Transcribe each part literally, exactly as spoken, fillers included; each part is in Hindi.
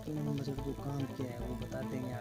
तीन बजट जो काम किया है वो बता देंगे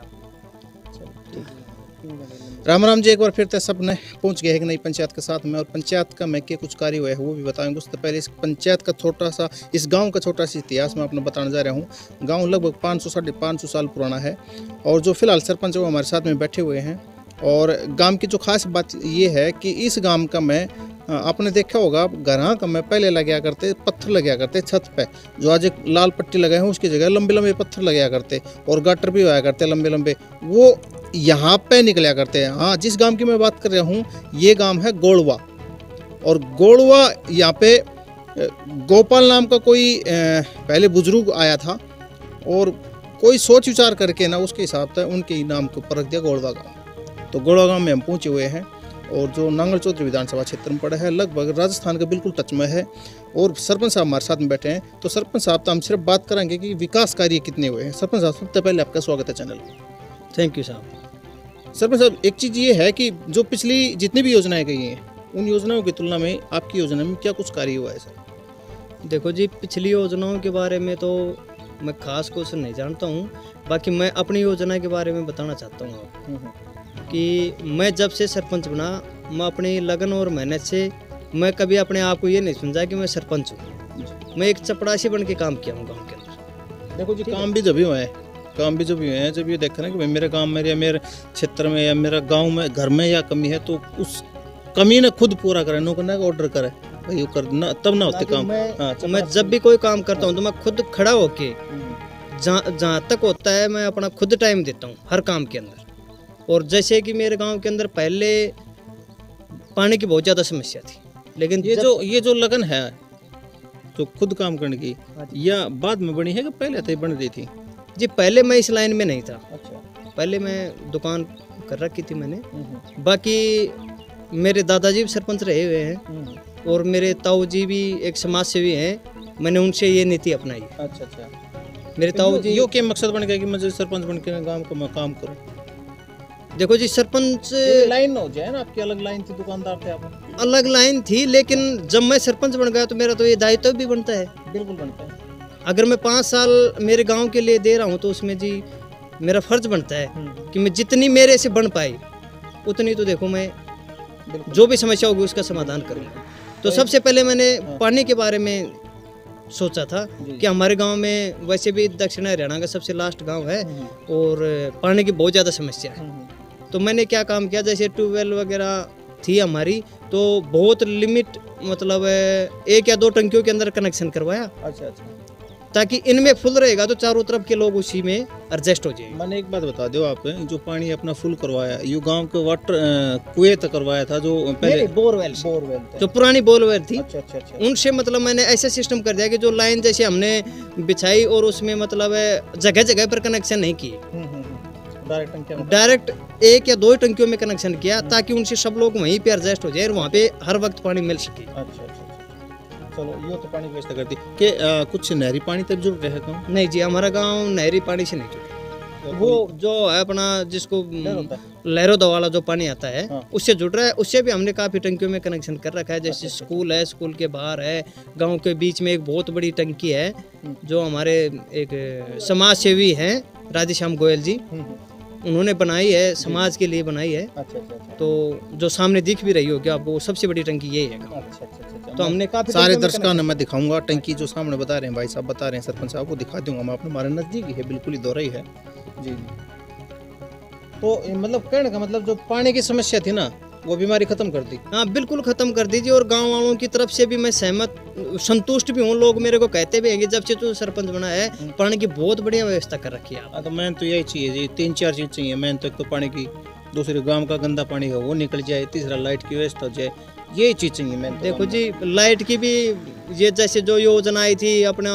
आप। राम राम जी, एक बार फिर से सब ने पहुंच गए हैं नई पंचायत के साथ में, और पंचायत का में के कुछ कार्य हुए हैं वो भी बताएंगे। उससे पहले इस पंचायत का छोटा सा, इस गांव का छोटा सा इतिहास मैं आपको बताने जा रहा हूं। गांव लगभग पाँच सौ साढ़े पाँच सौ साल पुराना है, और जो फिलहाल सरपंच वो हमारे साथ में बैठे हुए हैं। और गांव की जो खास बात ये है कि इस गांव का मैं आपने देखा होगा, घरा का मैं पहले लगाया करते पत्थर लगाया करते छत पे, जो आज एक लाल पट्टी लगाए हैं उसकी जगह लंबे लंबे पत्थर लगाया करते, और गटर भी होया करते लंबे लंबे, वो यहाँ पे निकला करते हैं। हाँ, जिस गांव की मैं बात कर रहा हूँ ये गांव है गोड़वा, और गोड़वा यहाँ पे गोपाल नाम का कोई पहले बुजुर्ग आया था, और कोई सोच विचार करके ना उसके हिसाब से उनके ही नाम के ऊपर रख दिया गोड़वा गाँव। तो गोड़वा गाँव में हम पहुँचे हुए हैं, और जो नांगल चौधरी विधानसभा क्षेत्र में पड़ा है, लगभग राजस्थान का बिल्कुल टच में है, और सरपंच साहब हमारे साथ में बैठे हैं। तो सरपंच साहब तो हम सिर्फ बात करेंगे कि विकास कार्य कितने हुए हैं। सरपंच साहब, सबसे पहले आपका स्वागत है चैनल में। थैंक यू साहब। सरपंच साहब, एक चीज़ ये है कि जो पिछली जितनी भी योजनाएं गई हैं उन योजनाओं की तुलना में आपकी योजना में क्या कुछ कार्य हुआ है सर? देखो जी, पिछली योजनाओं के बारे में तो मैं खास कुछ नहीं जानता हूँ, बाकी मैं अपनी योजना के बारे में बताना चाहता हूँ आपको कि मैं जब से सरपंच बना, मैं अपनी लगन और मेहनत से मैं कभी अपने आप को ये नहीं समझा कि मैं सरपंच हूँ। मैं एक चपड़ासी बन के काम किया हूँ गाँव के अंदर। देखो जी, काम भी जब भी हुआ है काम भी जब भी हुए हैं जब ये देखा ना कि भाई मेरे गांव में या मेरे क्षेत्र में या मेरा गांव में घर में या कमी है, तो उस कमी ने खुद पूरा करे, नो करना का ऑर्डर करे भाई, कर ना तब ना होते काम। मैं, हाँ, मैं जब भी कोई काम करता हूँ तो मैं खुद खड़ा होके जहाँ जहाँ तक होता है मैं अपना खुद टाइम देता हूँ हर काम के अंदर। और जैसे कि मेरे गाँव के अंदर पहले पानी की बहुत ज़्यादा समस्या थी, लेकिन ये जो ये जो लगन है जो खुद काम करने की, या बाद में बनी है कि पहले से बन रही थी? जी, पहले मैं इस लाइन में नहीं था। अच्छा। पहले मैं दुकान कर रखी थी मैंने। बाकी मेरे दादाजी भी सरपंच रहे हुए हैं, और मेरे ताऊ जी भी एक समाज सेवी हैं। मैंने उनसे ये नीति अपनाई है। अच्छा अच्छा। मेरे ताऊ जी, यो क्या मकसद बन गया कि मुझे सरपंच बन के गांव को मैं काम करूं? देखो जी, सरपंच लाइन हो जाए ना, आपकी अलग लाइन थी, दुकानदार थे आप? अलग लाइन थी, लेकिन जब मैं सरपंच बन गया तो मेरा तो ये दायित्व भी बनता है। बिल्कुल बनता है। अगर मैं पाँच साल मेरे गांव के लिए दे रहा हूं तो उसमें जी मेरा फर्ज बनता है कि मैं जितनी मेरे से बन पाई उतनी तो देखो मैं जो भी समस्या होगी उसका समाधान करूंगा। तो सबसे पहले मैंने पानी के बारे में सोचा था कि हमारे गांव में वैसे भी दक्षिण हरियाणा का सबसे लास्ट गांव है और पानी की बहुत ज़्यादा समस्या है। तो मैंने क्या काम किया, जैसे ट्यूबवेल वगैरह थी हमारी, तो बहुत लिमिट मतलब एक या दो टंकियों के अंदर कनेक्शन करवाया। अच्छा अच्छा। ताकि इनमें फुल रहेगा तो चारों तरफ के लोग उसी में एडजस्ट हो जाएंगे। मैंने एक बात बता दो, आप जो पानी अपना फुल करवाया, ये गांव के वाटर कुएं तक करवाया था जो पहले बोरवेल बोरवेल जो पुरानी बोरवेल थी। अच्छा अच्छा अच्छा। उनसे मतलब मैंने ऐसा सिस्टम कर दिया कि जो लाइन जैसे हमने बिछाई और उसमें मतलब जगह जगह पर कनेक्शन नहीं किए, डायरेक्ट एक या दो टंकियों में कनेक्शन किया ताकि उनसे सब लोग वहीं पे एडजस्ट हो जाए और वहाँ पे हर वक्त पानी मिल सके। अच्छा अच्छा। चलो, ये तो पानी की व्यवस्था कर दी कि आ, कुछ नहरी पानी तक जुड़ रहे गाँव? नहीं जी, हमारा गांव नहरी पानी से नहीं जुड़ा। वो जो है अपना जिसको लहरों वाला जो पानी आता है, हाँ, उससे जुड़ रहा है। उससे भी हमने काफ़ी टंकियों में कनेक्शन कर रखा है। जैसे अच्छा, स्कूल है, स्कूल के बाहर है, गांव के बीच में एक बहुत बड़ी टंकी है जो हमारे एक समाज सेवी हैं राधेश्याम गोयल जी, उन्होंने बनाई है, समाज के लिए बनाई है। अच्छा अच्छा। तो जो सामने दिख भी रही होगी आपको, सबसे बड़ी टंकी ये है। अच्छा अच्छा। तो हमने काफी सारे दर्शकों ने मैं दिखाऊंगा टंकी जो सामने बता रहे हैं भाई साहब बता रहे हैं, सरपंच साहब को दिखा दूंगा मैं, अपने हमारे नजदीक ही है, बिल्कुल ही दौरा ही है जी जी। तो मतलब कहने का मतलब जो पानी की समस्या थी ना, वो बीमारी खत्म कर दी? हाँ, बिल्कुल खत्म कर दीजिए। और गांव वालों की तरफ से भी मैं सहमत संतुष्ट भी हूँ। लोग मेरे को कहते भी हैं जब से तू सरपंच बना है पानी की बहुत बढ़िया व्यवस्था कर रखी है। तो मैंने तो यही चाहिए जी, तीन चार चीज चाहिए मैंने तो। एक तो पानी की, दूसरे गांव का गंदा पानी है वो निकल जाए, तीसरा लाइट की व्यवस्था हो जाए, यही चीज चाहिए मैंने तो। देखो जी, लाइट की भी ये जैसे जो योजना आई थी अपना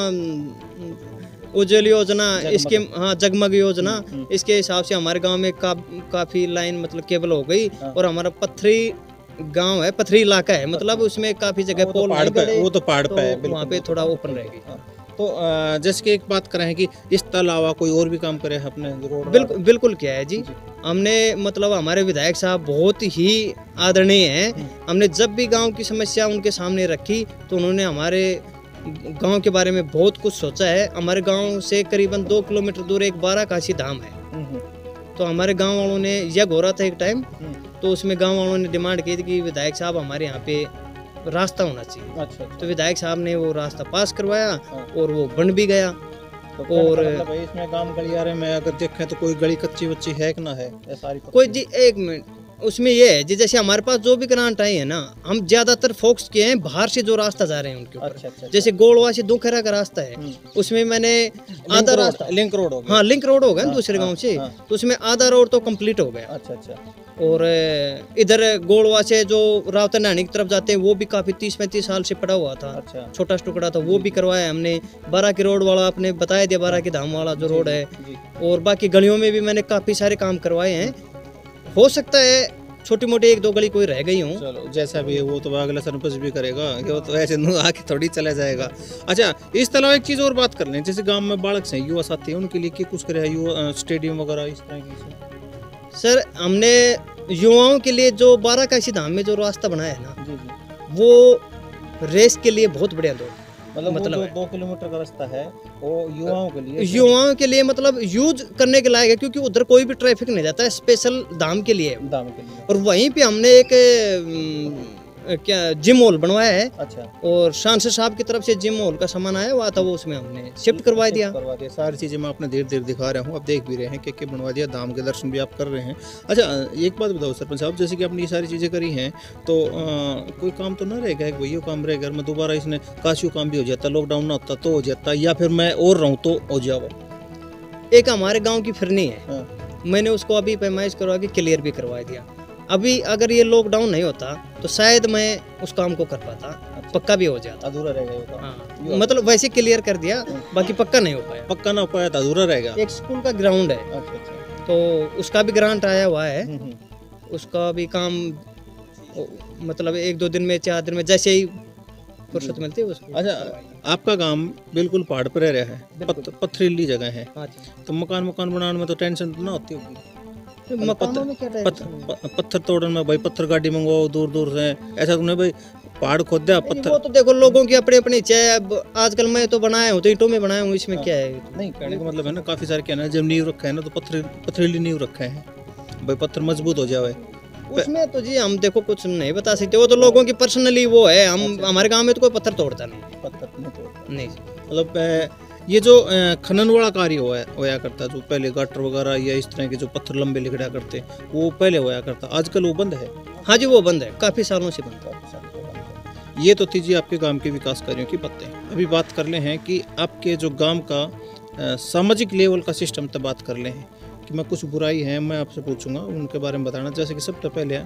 उज्ज्वल योजना, इसके हाँ जगमग योजना, इसके हिसाब से हमारे गांव में का, काफी लाइन मतलब केबल हो गई। और हमारा पथरी गांव है, पथरी इलाका है, मतलब उसमें काफी जगह पोल पहाड़ पे, वो तो पहाड़ पे है, वहाँ पे थोड़ा ओपन रहेगी। तो जैसे कि एक बात करें कि इस अलावा कोई और भी काम करे अपने रोड? बिल्कुल बिल्कुल किया है जी, हमने मतलब हमारे विधायक साहब बहुत ही आदरणीय हैं। हमने जब भी गांव की समस्या उनके सामने रखी तो उन्होंने हमारे गांव के बारे में बहुत कुछ सोचा है। हमारे गांव से करीबन दो किलोमीटर दूर एक बाराकाशी धाम है। तो हमारे गांव वालों ने यज्ञ हो रहा था एक टाइम, तो उसमें गांव वालों ने डिमांड की थी कि विधायक साहब हमारे यहाँ पे रास्ता होना चाहिए। अच्छा, अच्छा। तो विधायक साहब ने वो रास्ता पास करवाया। हाँ। और वो बन भी गया। तो और मतलब इसमें गांव गलियारे में अगर देखें तो कोई गली कच्ची बच्ची है कि ना है? सारी कोई जी एक मिनट, उसमें ये है जी जैसे हमारे पास जो भी ग्रांट आई है ना, हम ज्यादातर फोकस किए हैं बाहर से जो रास्ता जा रहे हैं उनके ऊपर। अच्छा, अच्छा, जैसे गोलवा से दुखेरा का रास्ता है, उसमें मैंने आधा रास्ता लिंक रोड हो गया। हाँ, लिंक रोड हो गया दूसरे गांव से, तो उसमें आधा रोड तो कंप्लीट हो गया। अच्छा अच्छा। और इधर गोलवा से जो रावतन नानी की तरफ जाते हैं वो भी काफी तीस पैंतीस साल से पड़ा हुआ था। अच्छा। छोटा टुकड़ा था, वो भी करवाया हमने। बारह की रोड वाला आपने बताया दिया, बारह की धाम वाला जो रोड है। और बाकी गलियों में भी मैंने काफी सारे काम करवाए हैं। हो सकता है छोटी मोटी एक दो गली कोई रह गई हूँ। चलो जैसा भी है वो तो अगला सरपंच भी करेगा, वो तो ऐसे आके थोड़ी चला जाएगा। अच्छा, इस तरह एक चीज़ और बात कर लें, जैसे गांव में बालक हैं, युवा साथी हैं, उनके लिए क्या कुछ करे, युवा स्टेडियम वगैरह इस तरह की? सर हमने युवाओं के लिए जो बाराकाशी धाम में जो रास्ता बनाया है ना, जी जी। वो रेस के लिए बहुत बढ़िया दो मतलब मतलब दो किलोमीटर का रास्ता है वो युवाओं के लिए युवाओं के लिए मतलब यूज करने के लायक है, क्योंकि उधर कोई भी ट्रैफिक नहीं जाता है, स्पेशल धाम के लिए धाम के लिए। और वहीं पे हमने एक क्या जिम हॉल बनवाया है। अच्छा। और सांसद साहब की तरफ से जिम हॉल का सामान आया हुआ था, वो उसमें हमने शिफ्ट करवा दिया करवा दिया सारी चीज़ें मैं अपने धीरे धीरे दिखा रहा हूँ, अब देख भी रहे हैं कि क्या बनवा दिया, धाम के दर्शन भी आप कर रहे हैं। अच्छा, एक बात बताओ सरपंच साहब, जैसे कि आपने ये सारी चीज़ें करी हैं तो आ, कोई काम तो ना रहेगा कि वही काम रहेगा, मैं दोबारा इसने काशियों काम भी हो जाता, लॉकडाउन ना होता तो हो जाता, या फिर मैं और रहूँ तो हो जाओ? एक हमारे गाँव की फिरनी है। हाँ। मैंने उसको अभी पैमाइश करवा के क्लियर भी करवा दिया। अभी अगर ये लॉकडाउन नहीं होता तो शायद मैं उस काम को कर पाता। अच्छा। पक्का भी हो जाता, अधूरा रह गया। हाँ, मतलब वैसे क्लियर कर दिया, बाकी पक्का नहीं हो पाया। पक्का ना हो पाया तो अधूरा रहेगा। एक स्कूल का ग्राउंड है। अच्छा अच्छा। तो उसका भी ग्रांट आया हुआ है, उसका भी काम मतलब एक दो दिन में चार दिन में जैसे ही फुर्सत मिलती है उसको। अच्छा, आपका गांव बिल्कुल पहाड़ पर रह रहा है, पत, पथरीली जगह है, तो मकान मकान बनाने में तो टेंशन ना होती होगी? मकानों में क्या पत्थर, पत्थर तोड़ने में भाई पत्थर गाड़ी मंगवाओ दूर दूर से, ऐसा तो नहीं भाई पहाड़ खोद दिया पत्थर। वो तो देखो लोगों की अपनी अपनी इच्छा है। अब आजकल मैं तो बनाया हूँ तो ईंटों में बनाया हूँ, इसमें क्या है? नहीं, कहने का मतलब है ना काफी सारे क्या ना, जब नींव रखा है ना तो पत्थर पथरीली नींव रखा है भाई, पत्थर मजबूत हो जाए उसमें। तो जी हम देखो कुछ नहीं बता सकते, वो तो लोगों की पर्सनली वो है। हम हमारे गाँव में तो कोई पत्थर तोड़ता नहीं, पत्थर नहीं तोड़ता नहीं। मतलब ये जो खनन वाला कार्य होया होया करता, जो पहले गाटर वगैरह या इस तरह के जो पत्थर लंबे लिखड़ा करते, वो पहले होया करता, आजकल वो बंद है? हाँ जी, वो बंद है, काफ़ी सालों से बंद है। ये तो थी जी आपके गांव के विकास कार्यों की बातें। अभी बात कर ले हैं कि आपके जो गांव का सामाजिक लेवल का सिस्टम तक बात कर ले हैं कि मैं कुछ बुराई है मैं आपसे पूछूंगा उनके बारे में बताना। जैसे कि सबसे पहले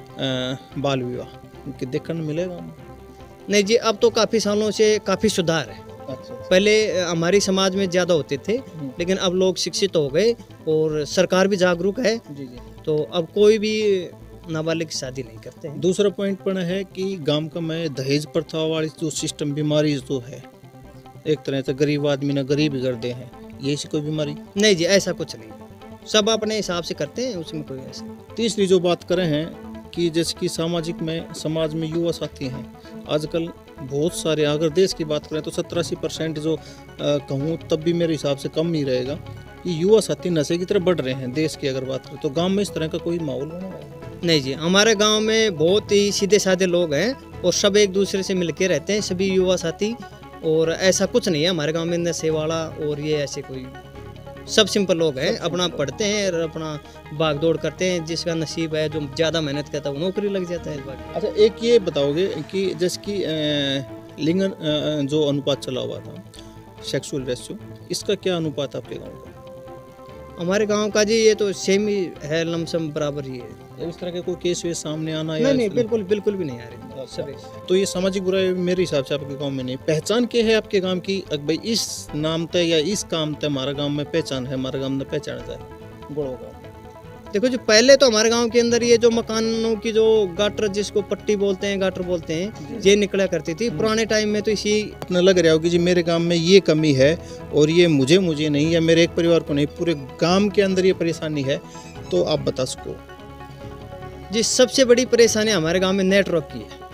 बाल विवाह उनके देखने मिलेगा? नहीं जी, अब तो काफ़ी सालों से काफ़ी सुधार है। अच्छा। पहले हमारी समाज में ज़्यादा होते थे, लेकिन अब लोग शिक्षित हो गए और सरकार भी जागरूक है। जी जी। तो अब कोई भी नाबालिग की शादी नहीं करते हैं। दूसरा पॉइंट पण है कि गांव का में दहेज प्रथा वाली जो सिस्टम बीमारी जो है, एक तरह से गरीब आदमी ने गरीब ही कर दे हैं, ये सी कोई बीमारी? नहीं जी, ऐसा कुछ नहीं, सब अपने हिसाब से करते हैं, उसमें कोई ऐसा। तीसरी जो बात करें हैं कि जैसे कि सामाजिक में समाज में युवा साथी हैं आजकल बहुत सारे, अगर देश की बात करें तो सत्तर अस्सी परसेंट जो कहूँ तब भी मेरे हिसाब से कम ही रहेगा कि युवा साथी नशे की तरफ बढ़ रहे हैं देश की अगर बात करें तो। गांव में इस तरह का कोई माहौल बना हुआ है? नहीं जी, हमारे गांव में बहुत ही सीधे साधे लोग हैं और सब एक दूसरे से मिलके रहते हैं, सभी युवा साथी। और ऐसा कुछ नहीं है हमारे गांव में नशे वाला और ये ऐसे कोई, सब सिंपल लोग हैं, अपना पढ़ते हैं और अपना भाग दौड़ करते हैं, जिसका नसीब है जो ज़्यादा मेहनत करता है वो नौकरी लग जाता है इस बार। अच्छा, एक ये बताओगे कि जैसे कि लिंग जो अनुपात चला हुआ था, सेक्सुअल रेशियो, इसका क्या अनुपात आपके गांव का? हमारे गांव का जी ये तो सेम ही है, लमसम बराबर ही है। इस तरह के कोई केस वेस सामने आना? नहीं नहीं, बिल्कुल बिल्कुल भी नहीं आ रही सभी। तो ये सामाजिक बुराई मेरे हिसाब से आपके गांव में नहीं। पहचान क्या है आपके गांव की, भाई इस नाम तय या इस काम तय हमारा गांव में पहचान है, हमारे गांव में पहचान है गुड़ होगा? देखो जी, पहले तो हमारे गांव के अंदर ये जो मकानों की जो गाटर, जिसको पट्टी बोलते हैं, गाटर बोलते हैं, ये निकला करती थी पुराने टाइम में। तो इसी अपना लग रहा होगी जी मेरे गांव में ये कमी है और ये मुझे मुझे नहीं या मेरे एक परिवार को नहीं, पूरे गांव के अंदर ये परेशानी है, तो आप बता सको? जी, सबसे बड़ी परेशानी हमारे गांव में नेटवर्क की है।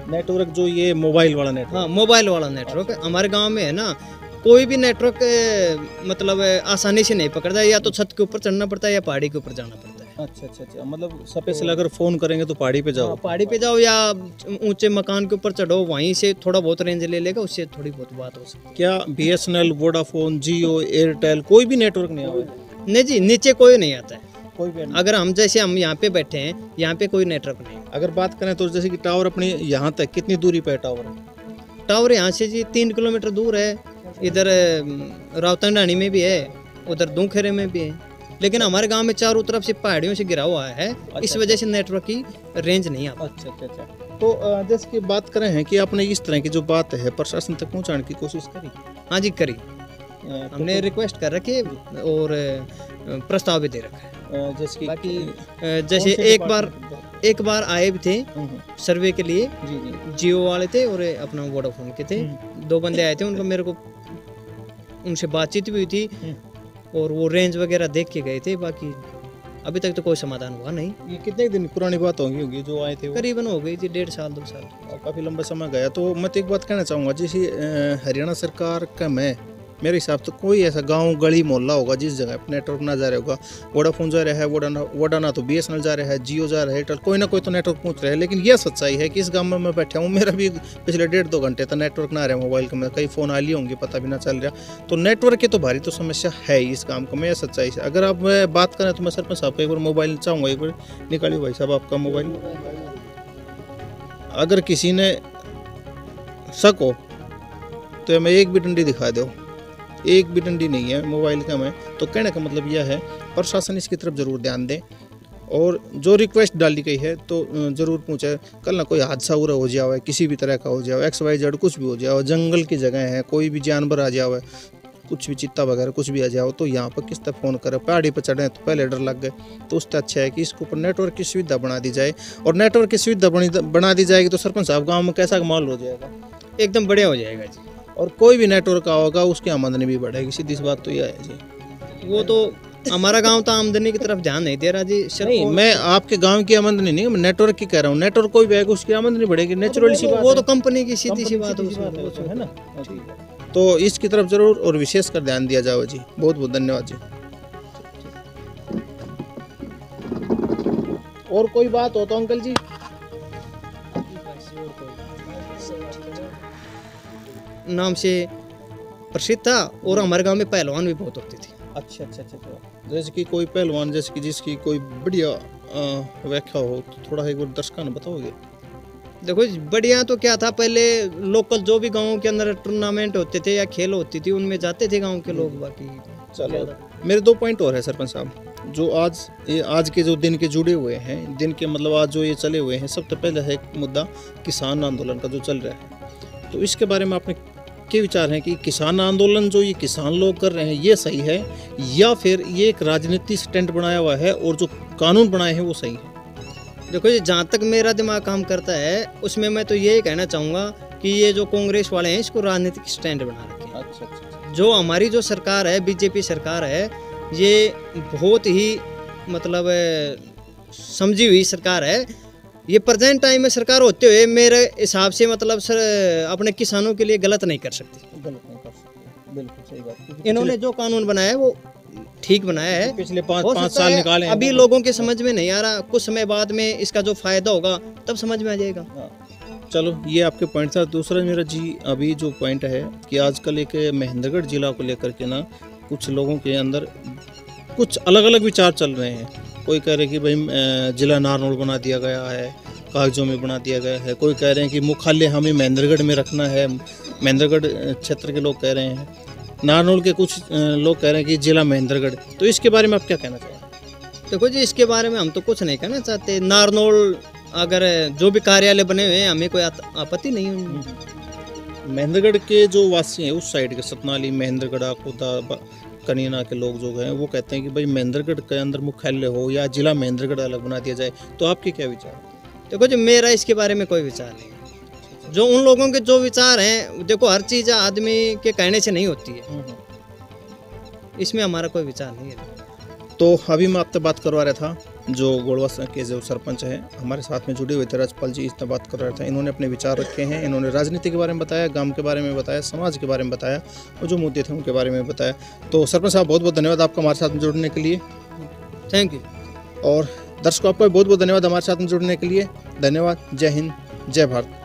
नेटवर्क जो ये मोबाइल वाला नेटवर्क? हाँ, मोबाइल वाला नेटवर्क हमारे गांव में है ना, कोई भी नेटवर्क अ, मतलब अ, आसानी से नहीं पकड़ता है, या तो छत के ऊपर चढ़ना पड़ता है या पहाड़ी के ऊपर जाना पड़ता है। अच्छा अच्छा अच्छा, मतलब स्पेशल अगर फोन करेंगे तो पहाड़ी पे जाओ? हाँ, पहाड़ी पे जाओ या ऊंचे मकान के ऊपर चढ़ो, वहीं से थोड़ा बहुत रेंज ले लेगा, उससे थोड़ी बहुत बात हो सकती है। क्या B S N L, Vodafone, Jio, Airtel कोई भी नेटवर्क नहीं आया? नहीं जी, नीचे कोई नहीं आता है। कोई भी नहीं। अगर हम जैसे हम यहाँ पे बैठे हैं, यहाँ पे कोई नेटवर्क नहीं है। अगर बात करें तो जैसे कि टावर अपनी यहाँ तक कितनी दूरी पे है टावर? टावर यहाँ से जी तीन किलोमीटर दूर है। इधर रावतंडानी में भी है, उधर दूखेरे में भी है, लेकिन हमारे गांव में चारों तरफ से पहाड़ियों से घिरा हुआ है। अच्छा, इस वजह से नेटवर्क की रेंज नहीं आता। अच्छा अच्छा अच्छा। तो अ, जैसे कि बात करें हैं कि आपने इस तरह की जो बात है प्रशासन तक पहुंचाने की कोशिश करी? हाँ जी, करी। अ, तो हमने रिक्वेस्ट कर रखी है और अ, प्रस्ताव भी दे रखा है। अ, जैसे कि बाकी अ, कौन जैसे से एक बार डिपार्टमेंट? एक बार आए भी थे हम्म, हम्म, सर्वे के लिए, जी जी। जियो वाले थे और अपना वोडाफोन के थे। हम्म, दो बंदे आए थे, उनको मेरे को उनसे बातचीत भी हुई थी हम्म। और वो रेंज वगैरह देख के गए थे। बाकी अभी तक तो कोई समाधान हुआ नहीं। ये कितने दिन पुरानी बात होगी होगी जो आए थे वो? करीबन हो गई थी डेढ़ साल दो साल। काफ़ी लंबा समय गया। तो मैं तो एक बात कहना चाहूँगा, जैसे अ, हरियाणा सरकार का मैं मेरे हिसाब से कोई ऐसा गांव गली मोहल्ला होगा जिस जगह पर नेटवर्क ना जा रहा होगा। वोडाफोन जा रहा है, वोडाना वोडाना तो बी एस एन एल जा रहा है, जियो जा रहा है, एयरटेल, कोई ना कोई तो नेटवर्क पहुंच रहा है। लेकिन यह सच्चाई है कि इस गांव में मैं बैठा हूँ, मेरा भी पिछले डेढ़ दो घंटे तक नेटवर्क ना रहा मोबाइल का, मैं कई फ़ोन आ लिए होंगे पता भी ना चल रहा। तो नेटवर्क की तो भारी तो समस्या है ही इस काम को, मैं सच्चाई से अगर आप बात करें तो मैं सरपंच साहब को एक बार मोबाइल चाहूँगा, एक बार निकालिए भाई साहब आपका मोबाइल। अगर किसी ने शक हो तो हमें एक भी डंडी दिखा दो, एक भी डंडी नहीं है मोबाइल का। मैं तो कहने का मतलब यह है प्रशासन इसकी तरफ ज़रूर ध्यान दें और जो रिक्वेस्ट डाली गई है तो ज़रूर पहुँचे। कल ना कोई हादसा हुआ हो जाए, किसी भी तरह का हो जाए, एक्स वाई जेड कुछ भी हो जाए, जंगल की जगह है, कोई भी जानवर आ जाए, कुछ भी चित्ता वगैरह कुछ भी आ जाओ, तो यहाँ पर किस तरह फ़ोन करें? पहाड़ी पर चढ़े तो पहले डर लग गए। तो उससे अच्छा है कि इसके ऊपर नेटवर्क की सुविधा बना दी जाए, और नेटवर्क की सुविधा बनी बना दी जाएगी तो सरपंच साहब गाँव में कैसा माहौल हो जाएगा? एकदम बढ़िया हो जाएगा जी। और कोई भी नेटवर्क होगा उसकी आमदनी भी बढ़ेगी, सीधी सी बात तो यह है जी। वो तो हमारा गांव तो आमदनी की तरफ ध्यान नहीं दे रहा जी। नहीं, मैं आपके गांव की आमदनी नहीं, मैं नेटवर्क की कह रहा हूँ। नेटवर्क कोई भी आएगा उसकी आमदनी बढ़ेगी, नेचुरल सी बात वो है। तो कंपनी की सीधी सी बात कंपनी की है, सीधी बात है, है ना? तो इसकी तरफ जरूर और विशेष कर ध्यान दिया जाए जी। बहुत बहुत धन्यवाद जी। और कोई बात हो तो अंकल जी? नाम से प्रसिद्ध था और हमारे गांव में पहलवान भी बहुत होते थे। अच्छा अच्छा अच्छा। जैसे कि कोई पहलवान, जैसे कि जिसकी कोई बढ़िया अ, व्याख्या हो तो थोड़ा एक बार दर्शकों ने बताओगे? देखो जी, बढ़िया तो क्या था, पहले लोकल जो भी गांव के अंदर टूर्नामेंट होते थे या खेल होती थी उनमें जाते थे गांव के लोग। बाकी चलो, मेरे दो पॉइंट और है सरपंच साहब जो आज ये आज के जो दिन के जुड़े हुए हैं, दिन के मतलब आज जो ये चले हुए हैं। सबसे पहले है एक मुद्दा किसान आंदोलन का जो चल रहा है, तो इसके बारे में आपने क्या विचार है कि किसान आंदोलन जो ये किसान लोग कर रहे हैं ये सही है, या फिर ये एक राजनीतिक स्टैंड बनाया हुआ है और जो कानून बनाए हैं वो सही है? देखो जी, जहाँ तक मेरा दिमाग काम करता है उसमें मैं तो यही कहना चाहूँगा कि ये जो कांग्रेस वाले हैं इसको राजनीतिक स्टैंड बना रखे हैं। अच्छा अच्छा। जो हमारी जो सरकार है, बीजेपी सरकार है, ये बहुत ही मतलब अ, समझी हुई सरकार है। ये प्रेजेंट टाइम में सरकार होते हुए मेरे हिसाब से मतलब सर अपने किसानों के लिए गलत नहीं कर सकती। गलत नहीं कर सकते, बिल्कुल सही बात। इन्होंने जो कानून बनाया है वो ठीक बनाया है। पिछले पाँच हो पाँच सकता साल है निकाले हैं अभी वो। लोगों के समझ में नहीं आ रहा, कुछ समय बाद में इसका जो फायदा होगा तब समझ में आ जाएगा। हाँ। चलो, ये आपके पॉइंट था। दूसरा मेरा जी अभी जो पॉइंट है कि आजकल एक महेंद्रगढ़ जिला को लेकर के ना कुछ लोगों के अंदर कुछ अलग अलग विचार चल रहे हैं। कोई कह रहे हैं कि भाई अ, जिला नारनौल बना दिया गया है, कागजों में बना दिया गया है। कोई कह रहे हैं कि मुख्यालय हमें महेंद्रगढ़ में रखना है, महेंद्रगढ़ क्षेत्र के लोग कह रहे हैं। नारनौल के कुछ अ, लोग कह रहे हैं कि जिला महेंद्रगढ़। तो इसके बारे में आप क्या कहना चाहेंगे? देखो जी, इसके बारे में हम तो कुछ नहीं कहना चाहते। नारनौल अगर जो भी कार्यालय बने हुए हैं हमें कोई आपत्ति नहीं है उनमें। महेंद्रगढ़ के जो वासी हैं उस साइड के सतनाली, महेंद्रगढ़, आकोदा, कनीना के लोग जो हैं वो कहते हैं कि भाई महेंद्रगढ़ के अंदर मुख्यालय हो या जिला महेंद्रगढ़ अलग बना दिया जाए। तो आपके क्या विचार हैं? देखो जी, मेरा इसके बारे में कोई विचार नहीं है। जो उन लोगों के जो विचार हैं, देखो हर चीज़ आदमी के कहने से नहीं होती है, इसमें हमारा कोई विचार नहीं है। तो अभी मैं आपसे बात करवा रहा था जो गोड़वा के जो सरपंच हैं हमारे साथ में जुड़े हुए थे, राजपाल जी इतना बात कर रहे थे। इन्होंने अपने विचार रखे हैं, इन्होंने राजनीति के बारे में बताया, गांव के बारे में बताया, समाज के बारे में बताया और जो मुद्दे थे उनके बारे में बताया। तो सरपंच साहब बहुत बहुत धन्यवाद आपका हमारे साथ में जुड़ने के लिए। Thank you. और दर्शकों आपका बहुत बहुत धन्यवाद हमारे साथ में जुड़ने के लिए। धन्यवाद। जय हिंद, जय भारत।